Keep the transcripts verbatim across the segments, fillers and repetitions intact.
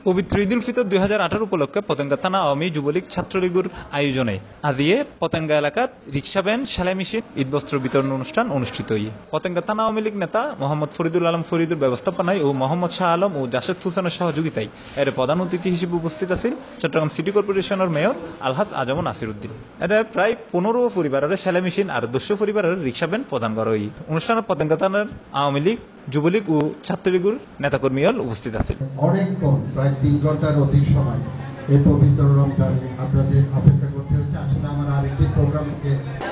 পবিত্র ঈদুল ফিতর দুই হাজার আঠারো উপলক্ষে পতেঙ্গা থানা আওয়ামী যুবলীগ ছাত্রলীগের আয়োজনে আদিয়ে পতেঙ্গা এলাকাত রিক্সা ভ্যান সেলাই মেশিন ঈদ বস্ত্র বিতরণ অনুষ্ঠান অনুষ্ঠিত হই। পতেঙ্গা থানা আওয়ামী লীগ নেতা মোহাম্মদ ফরিদুল আলম ফরিদুর ব্যবস্থাপনায় ও মোহাম্মদ শাহ আলম ও জাসেদ হোসেনের সহযোগিতায় এর প্রধান অতিথি হিসেবে উপস্থিত আছেন চট্টগ্রাম সিটি কর্পোরেশনের মেয়র আলহাজ আজম নাসির উদ্দিন। এটা প্রায় পনেরো পরিবারের সেলাই মেশিন আর দুশো পরিবারের রিক্সা ভ্যান প্রদান করা হয়। অনুষ্ঠানে পতেঙ্গা থানার আওয়ামী লীগ যুবলীগ ও ছাত্রলীগের নেতাকর্মীরা উপস্থিত আছেন। অনেকক্ষণ প্রায় তিন ঘন্টার অধিক সময় এই পবিত্র রমজানে আপনাদের অপেক্ষা করতে হচ্ছে। আসলে আমার আরেকটি প্রোগ্রামকে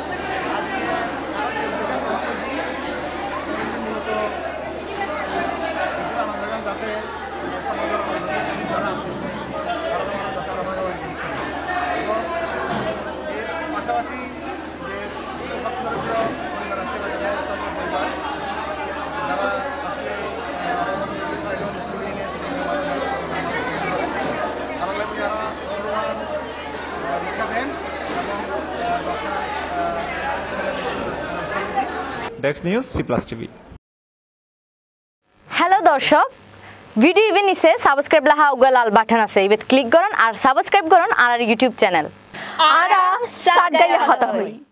পাশাপাশি যে desk news C plus TV. Hello দর্শক, ভিডিও ইভেন নিচে সাবস্ক্রাইব লাহা উগা লাল বাটন আছে, ইবেত ক্লিক করুন আর সাবস্ক্রাইব করুন আর ইউটিউব চ্যানেল আরা সাগাইলে হতা হই।